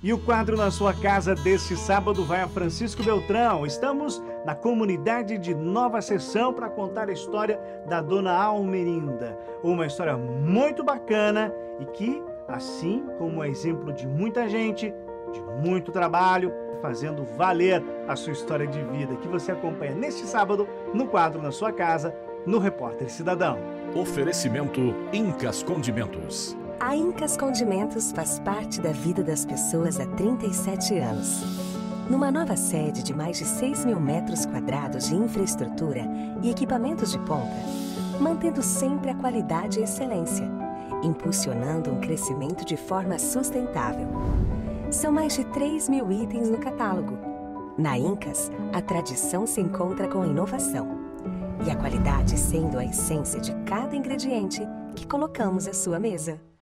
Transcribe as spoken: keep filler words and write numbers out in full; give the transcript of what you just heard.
E o quadro Na Sua Casa deste sábado vai a Francisco Beltrão. Estamos na comunidade de Nova Seção para contar a história da Dona Almerinda. Uma história muito bacana e que, assim como é exemplo de muita gente, de muito trabalho, fazendo valer a sua história de vida, que você acompanha neste sábado no quadro Na Sua Casa, no Repórter Cidadão. Oferecimento Incas Condimentos. A Incas Condimentos faz parte da vida das pessoas há trinta e sete anos. Numa nova sede de mais de seis mil metros quadrados de infraestrutura e equipamentos de ponta, mantendo sempre a qualidade e excelência, impulsionando um crescimento de forma sustentável. São mais de três mil itens no catálogo. Na Incas, a tradição se encontra com a inovação e a qualidade sendo a essência de cada ingrediente que colocamos à sua mesa.